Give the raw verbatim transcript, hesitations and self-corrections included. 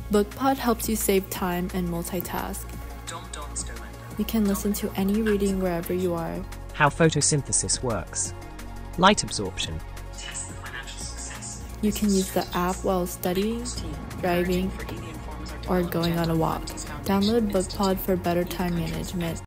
BookPod helps you save time and multitask. You can listen to any reading wherever you are. How photosynthesis works. Light absorption. You can use the app while studying, driving, or going on a walk. Download BookPod for better time management.